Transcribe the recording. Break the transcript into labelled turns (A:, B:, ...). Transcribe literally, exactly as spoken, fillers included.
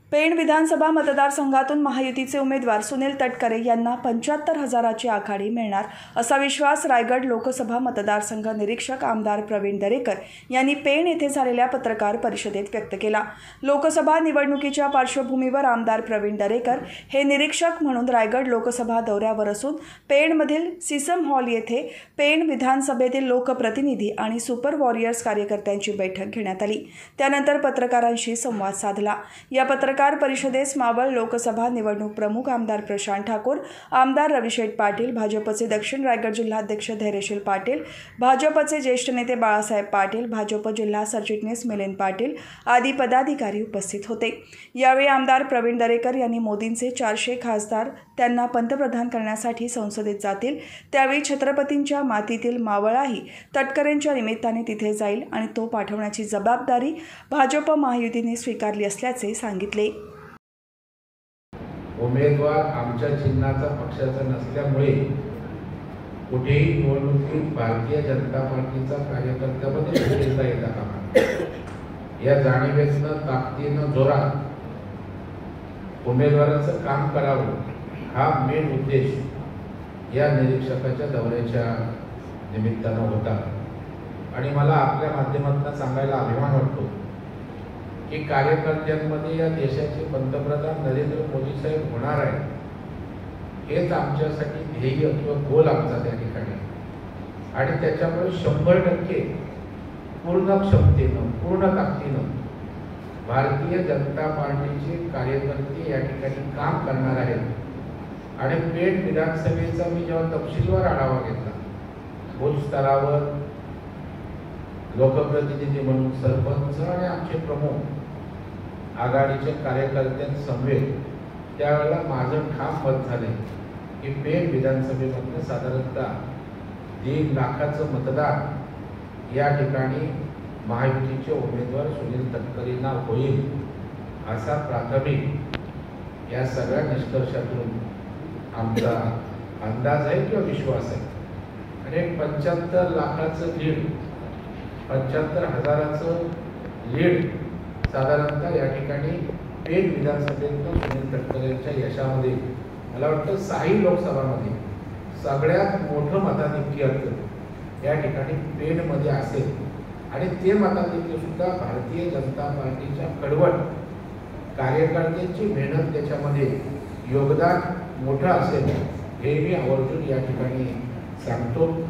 A: पेण विधानसभा मतदारसंघातून महायुतीचे उमेदवार सुनील तटकरे यांना पंच्याहत्तर हजाराची आघाडी मिळणार असा विश्वास रायगड लोकसभा मतदारसंघ निरीक्षक आमदार प्रवीण दरेकर यांनी पेण येथे झालेल्या पत्रकार परिषदेत व्यक्त केला। लोकसभा निवडणुकीच्या पार्श्वभूमीवर आमदार प्रवीण दरेकर हे निरीक्षक म्हणून रायगड लोकसभा दौऱ्यावर असून पेणमधील सिसम हॉल येथे पेण विधानसभेतील लोकप्रतिनिधी आणि सुपर वॉरियर्स कार्यकर्त्यांची बैठक घेण्यात आली। त्यानंतर पत्रकारांशी संवाद साधला। या पत्रकार परिषदेस मावळ लोकसभा निवडणूक प्रमुख आमदार प्रशांत ठाकूर, आमदार रविशेठ पाटील, भाजपचे दक्षिण रायगड जिल्हाध्यक्ष धैर्यशील पाटील, भाजपचे ज्येष्ठ नेते बाळासाहेब पाटील, भाजप जिल्हा सरचिटणीस मिलिंद पाटील आदी पदाधिकारी उपस्थित होते। यावेळी आमदार प्रवीण दरेकर यांनी मोदींचे चारशे खासदार त्यांना पंतप्रधान करण्यासाठी संसदेत जातील, त्यावेळी छत्रपतींच्या मातीतील मावळाही तटकरेंच्या निमित्ताने तिथे जाईल आणि तो पाठवण्याची जबाबदारी भाजप महायुतीने स्वीकारली असल्याचे सांगितले।
B: उमेदवार आमच्या चिन्हाचा पक्षाचा नसल्यामुळे कुठेही निवडणुकीत भारतीय जनता पार्टीचा कार्यकर्त्यामध्ये भेटता येता कामा या जाणीवेनं ताकदीनं जोरात उमेदवाराचं काम करावं हा मेन उद्देश या निरीक्षकाच्या दौऱ्याच्या निमित्तानं होता। आणि मला आपल्या माध्यमातून सांगायला अभिमान वाटतो की कार्यकर्त्यांमध्ये या देशाचे पंतप्रधान नरेंद्र मोदी साहेब होणार आहे हेच आमच्यासाठी ध्येय किंवा गोल आमचा त्या ठिकाणी आणि त्याच्यामुळे शंभर टक्के पूर्ण क्षमतेनं पूर्ण ताकदीनं भारतीय जनता पार्टीचे कार्यकर्ते या ठिकाणी काम करणार आहेत। आणि पेण विधानसभेचा मी जेव्हा तपशीलवार आढावा घेतला बूथ स्तरावर लोकप्रतिनिधी म्हणून सरपंच आणि आमचे प्रमुख आघाडीच्या कार्यकर्त्यांसमवेत त्यावेळेला माझं ठाम मत झाले की पेण विधानसभेमध्ये साधारणतः दीड लाखाचं मतदान या ठिकाणी महायुतीचे उमेदवार सुनील तटकरेंना होईल असा प्राथमिक या सगळ्या निष्कर्षातून आमचा अंदाज आहे किंवा विश्वास आहे। आणि पंच्याहत्तर लाखाचं लीड पंच्याहत्तर हजाराचं लीड साधारणतः या ठिकाणी पेण विधानसभेतून सुनील तटकरेंच्या यशामध्ये मला वाटतं सहाही लोकसभामध्ये सगळ्यात मोठं मताधिक्य या ठिकाणी पेणमध्ये असेल आणि ते मताधिक्य सुद्धा भारतीय जनता पार्टीच्या कडवट कार्यकर्त्यांची मेहनत त्याच्यामध्ये योगदान मोठं असेल हे मी आवर्जून या ठिकाणी सांगतो।